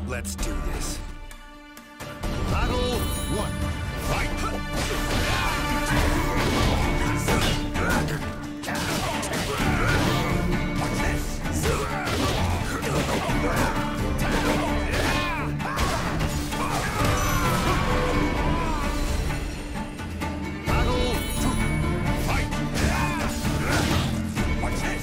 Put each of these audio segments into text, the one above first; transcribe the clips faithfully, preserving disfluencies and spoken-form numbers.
Let's do this. Battle one. Fight! Watch this! Battle two. Fight! Watch this!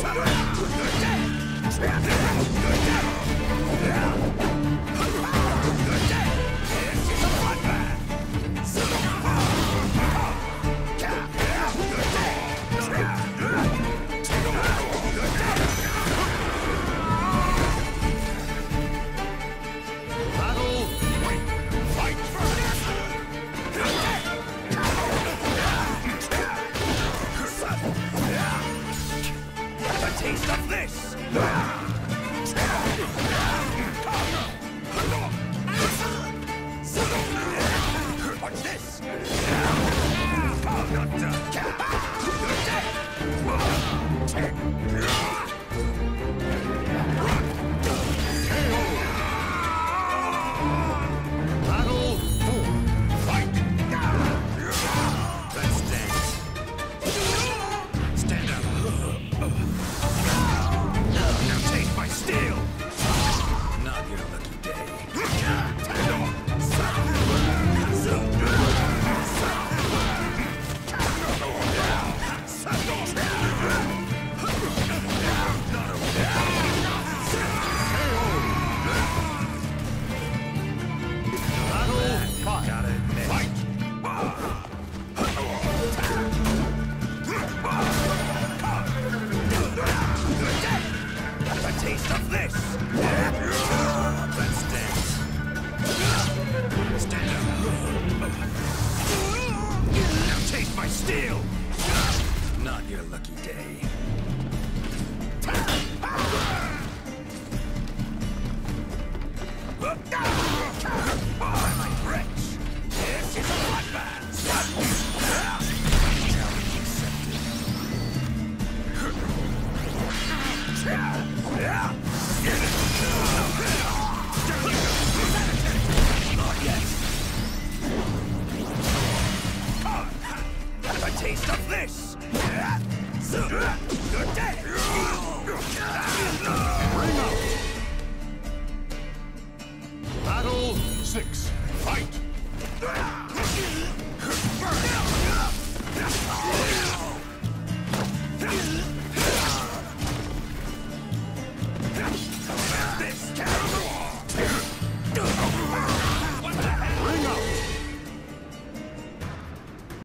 Taste of this! Watch this! Not done! Battle four. Fight! Let's dance. Stand up. Now taste my steel! Not your lucky day. Battle five. Gotta admit. Fight! A taste of this! Let's dance. Stand up. Now taste my steel! Not your lucky day. My wretch! This is a bloodbath! Challenge accepted. Not yet. Have a taste of this. Good day. Bring out. Battle six.